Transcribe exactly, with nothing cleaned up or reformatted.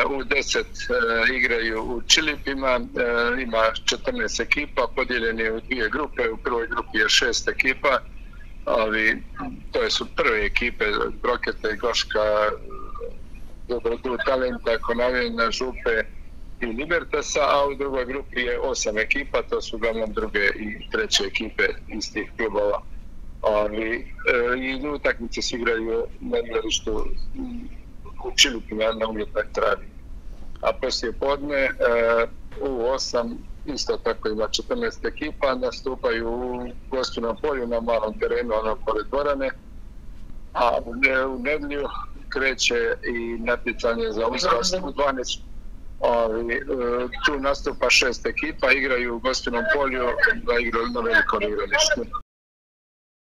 U deset igraju u Čilipima, ima četrnaest ekipa, podijeljeni u dvije grupe, u prvoj grupi je šest ekipa, ali to su prve ekipe, Broketa i Goška, Dobrodu, Talenta, Konavina, Župe i Libertasa, a u drugoj grupi je osam ekipa, to su uglavnom druge i treće ekipe iz tih klubova. Ali, i utakmice se igraju na igralištu u Čilipima na umjetnoj travi. A poslije podne u osam isto tako ima četrnaest ekipa, nastupaju u Gospinom polju na malom terenu, ono pored dvorane, a u nedjelju kreće i natjecanje za uzrast u dvanaest. Ali, tu nastupa šest ekipa, igraju u Gospinom polju, da igraju na velikom igralištu.